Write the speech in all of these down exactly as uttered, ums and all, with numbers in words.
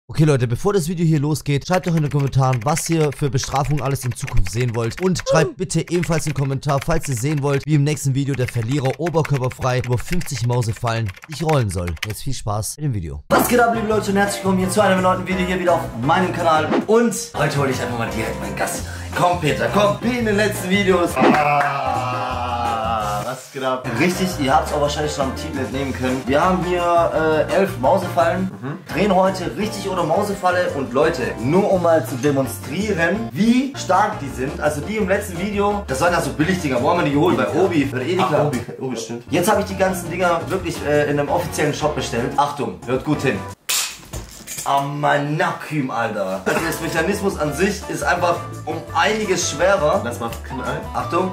Okay Leute, bevor das Video hier losgeht, schreibt doch in den Kommentaren, was ihr für Bestrafungen alles in Zukunft sehen wollt. Und schreibt bitte ebenfalls in den Kommentar, falls ihr sehen wollt, wie im nächsten Video der Verlierer oberkörperfrei über fünfzig Mausefallen sich rollen soll. Jetzt viel Spaß mit dem Video. Was geht ab, liebe Leute, und herzlich willkommen hier zu einem neuen Video hier wieder auf meinem Kanal. Und heute hole ich einfach mal direkt meinen Gast rein. Komm Peter, komm, wie in den letzten Videos. Ah, was geht ab? Richtig, ihr habt es auch wahrscheinlich schon am Titel entnehmen können. Wir haben hier äh, elf Mausefallen, mhm. drehen heute richtig ohne Mausefalle. Und Leute, nur um mal zu demonstrieren, wie stark die sind. Also die im letzten Video, das waren ja so Billigdinger. Wo haben wir die geholt? Bei Obi, bei Edeka. Ach, Obi. Obi, stimmt. Jetzt habe ich die ganzen Dinger wirklich äh, in einem offiziellen Shop bestellt. Achtung, hört gut hin. Amanaküm, Alter. Also das Mechanismus an sich ist einfach um einiges schwerer. Lass mal knallen. Achtung.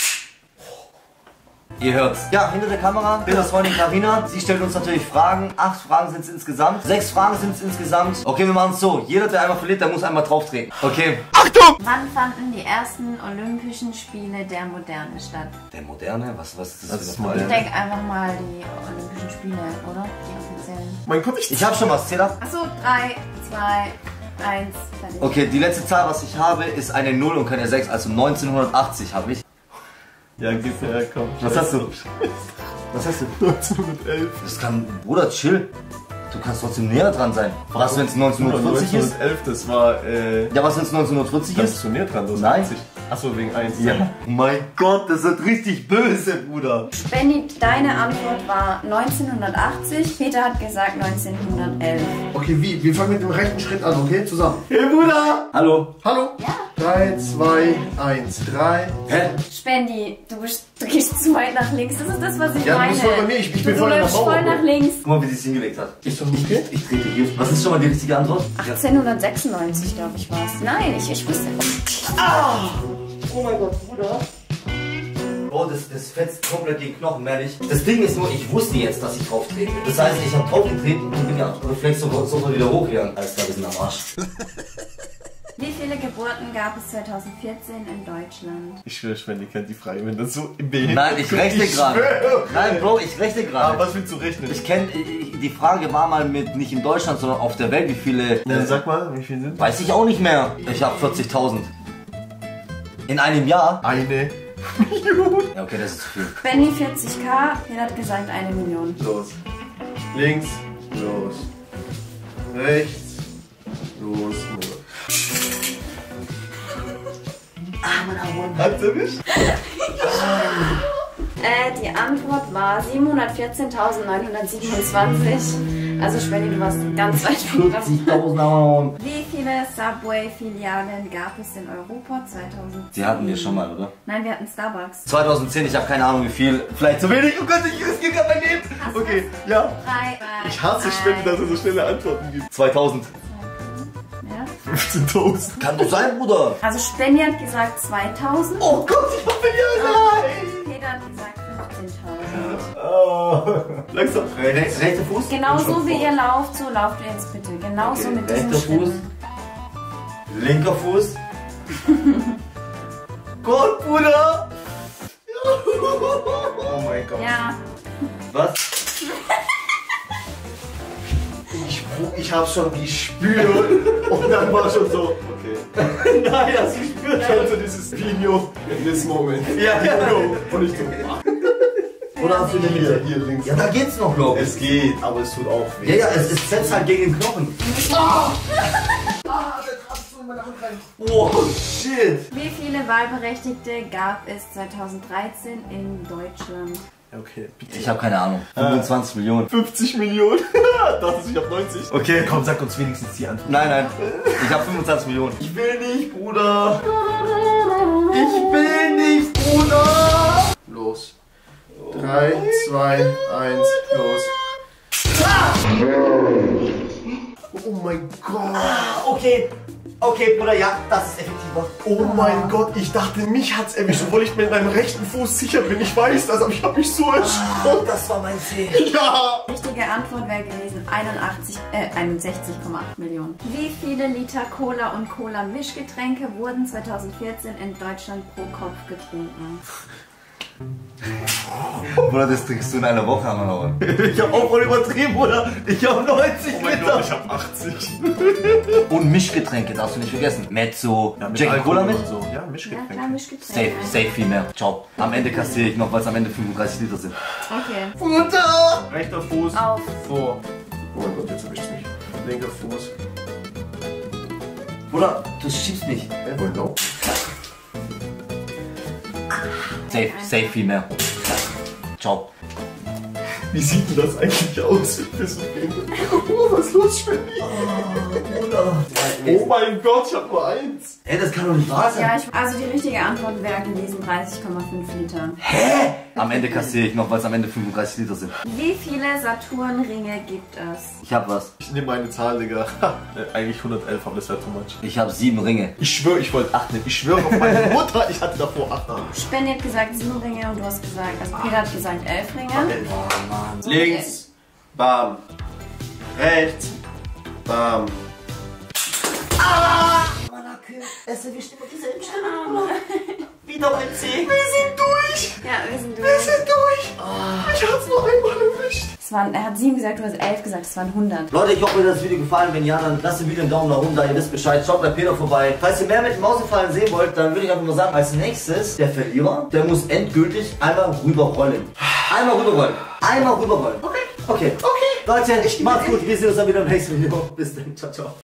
Ihr hört's. Ja, hinter der Kamera, Peters Freundin Carina. Sie stellt uns natürlich Fragen. Acht Fragen sind es insgesamt. Sechs Fragen sind es insgesamt. Okay, wir machen es so. Jeder, der einmal verliert, der muss einmal drauf treten. Okay. Achtung! Wann fanden die ersten Olympischen Spiele der Moderne statt? Der Moderne? Was, was ist das? Das ist für modern. Ich denke einfach mal die Olympischen Spiele, oder? Die offiziellen. Mein Gott, ich... Ich hab schon was, zähl ab. Achso, drei, zwei, eins, fertig. Okay, die letzte Zahl, was ich habe, ist eine null und keine sechs. Also neunzehnhundertachtzig habe ich. Ja, gib her, komm. Was hast du? Was hast du? neunzehnhundertelf. Das kann... Bruder, chill. Du kannst trotzdem näher dran sein. Was, wenn es neunzehnhundertvierzig ist? neunzehnhundertelf, das war, äh... Ja, was, wenn es neunzehnhundertvierzig Da ist? bist du näher dran, das Nein. Achso, wegen eins. Ja. Oh mein Gott, das wird richtig böse, Bruder. Benny, deine Antwort war neunzehnhundertachtzig. Peter hat gesagt neunzehnhundertelf. Okay, wie? Wir fangen mit dem rechten Schritt an, okay? Zusammen. Hey, Bruder. Hallo. Hallo? Ja. drei, zwei, eins, drei. Hä? Spendi, du, bist, du gehst zu weit nach links. Das ist das, was ich Ja, du meine. bist voll bei mir. Ich- ich bin du voll in der läufst Mauer, voll nach Bro. links. Guck mal, wie sie es hingelegt hat. Ist das okay? Ich trete hier. Was ist schon mal die richtige Antwort? achtzehnhundertsechsundneunzig, glaube ich, war es. Nein, ich, ich wusste. Oh mein Gott, Bruder. Oh, das, das fetzt komplett den Knochen, ehrlich. Das Ding ist nur, ich wusste jetzt, dass ich drauf trete. Das heißt, ich habe drauf getreten und bin ja reflex sofort, sofort wieder hochgegangen. Alles klar, wir sind am Arsch. Wie viele Geburten gab es zweitausendvierzehn in Deutschland? Ich schwöre, Schwendi kennt die Frage, wenn das so im Bild. Nein, ich rechne gerade. Nein, Bro, ich rechne Aber gerade. was willst du rechnen? Ich kenne, die Frage war mal mit, nicht in Deutschland, sondern auf der Welt, wie viele... Ja, Äh, sag mal, wie viele sind? weiß ich auch nicht mehr. Ich habe vierzigtausend. In einem Jahr? Eine Million. Ja, okay, das ist zu viel. Benny vierzig K, Peter hat gesagt eine Million. Los. Links. Los. Rechts. Los. Hat's erwischt? Äh, die Antwort war siebenhundertvierzehntausendneunhundertsiebenundzwanzig. Also Benny, du warst ganz weit weg. vierzigtausend Euro. Wie viele Subway-Filialen gab es in Europa zweitausendzehn? Die hatten wir schon mal, oder? Nein, wir hatten Starbucks. zweitausendzehn, ich habe keine Ahnung wie viel. Vielleicht zu wenig. Oh Gott, ich riskiere gerade mein Leben. Okay, ja. Drei, zwei, Ich hasse Schwendi, dass er so schnelle Antworten gibt. zweitausend. Ja. fünfzehntausend. Kann doch sein, Bruder. Also Benny hat gesagt zweitausend. Oh Gott, ich hoffe ja, nein. Peter hat gesagt fünfzehntausend. Oh. Langsam. Rechts, rechter Fuß? Genauso wie ihr lauft, so lauft ihr jetzt bitte. Genauso Okay, mit diesem rechter Fuß. Schritten. Linker Fuß. Gott, Bruder. Oh mein Gott. Ja. Was? Ich, ich hab's schon gespürt. Und dann war schon so, Okay. Nein, hast du gespürt. Kennst du dieses Video in this moment? Ja, ja. Und ich so, Oder hast du den hier, hier? hier links. Ja, da geht's noch, glaube ich. Es geht, aber es tut auch weh. Ja, ja, es, es setzt halt gegen den Knochen. ah, der kratzt so in meine Hand rein. Oh, shit. Wie viele Wahlberechtigte gab es zweitausenddreizehn in Deutschland? Okay, bitte. Ich habe keine Ahnung. fünfundzwanzig Millionen. fünfzig Millionen. Dachtest du, ich hab neunzig? Okay. Komm, sag uns wenigstens die Antwort. Nein, nein. Ich habe fünfundzwanzig Millionen. Ich will nicht, Bruder. Ich will nicht, Bruder. Los. drei, zwei, eins, los. Oh mein Gott. Okay. Okay, Bruder, ja, das ist effektiver. Oh mein Gott, ich dachte, mich hat's erwischt, obwohl ich mit meinem rechten Fuß sicher bin. Ich weiß das, aber ich hab mich so erschrocken. Das war mein Ziel. Ja. Richtige Antwort wäre gewesen einundachtzig, äh, einundsechzig Komma acht Millionen. Wie viele Liter Cola und Cola-Mischgetränke wurden zweitausendvierzehn in Deutschland pro Kopf getrunken? Bruder, das trinkst du in einer Woche an, oder? Ich hab auch voll übertrieben, Bruder. Ich hab neunzig Oh mein Liter. Gott, ich hab achtzig. Und Mischgetränke darfst du nicht vergessen. Mezzo, Ja, mit Jack Alkohol Cola mit. und so. Ja, Ja, Mischgetränke. klar, Mischgetränke. Safe, safe viel mehr. Ciao. Am Ende kassiere ich noch, weil es am Ende fünfunddreißig Liter sind. Okay. Bruder! Rechter Fuß. Auf. Vor. Oh mein Gott, jetzt erwischt mich. Linker Fuß. Bruder, du schiebst mich. Ey, wohl no. Safe, safe viel mehr. Ciao. Wie sieht denn das eigentlich aus? Oh, was ist los, Schwenni? Oh mein Gott, ich hab nur eins. Ey, das kann doch nicht wahr sein. Ja, ich, also die richtige Antwort wäre gewesen dreißig Komma fünf Liter. Hä? Am Ende kassiere ich noch, weil es am Ende fünfunddreißig Liter sind. Wie viele Saturnringe gibt es? Ich hab was. Ich nehme meine Zahl, Digga. Ha, äh, eigentlich hundertelf, aber das wäre too much. Ich hab sieben Ringe. Ich schwöre, ich wollte acht nehmen. Ich schwöre auf meine Mutter, ich hatte davor acht. Spenny hat gesagt sieben Ringe und du hast gesagt, also Peter hat gesagt elf Ringe. Links, bam. Rechts, bam. Es erwischt immer dieselben Stellen. Wieder ein C. Wir sind durch. Ja, wir sind durch. Wir sind durch. Ich hab's noch einmal erwischt. Es waren, er hat sieben gesagt, du hast elf gesagt, es waren hundert. Leute, ich hoffe, euch hat das Video gefallen. Wenn ja, dann lasst dem Video einen Daumen nach oben da. Ihr wisst Bescheid. Schaut bei Peter vorbei. Falls ihr mehr mit dem Mausefallen sehen wollt, dann würde ich einfach nur sagen, als nächstes, der Verlierer, der muss endgültig einmal rüberrollen. Einmal rüberrollen. Einmal rüberrollen. Okay. Okay. Okay. Leute, macht's gut. Wir sehen uns dann wieder im nächsten Video. Bis dann. Ciao, ciao.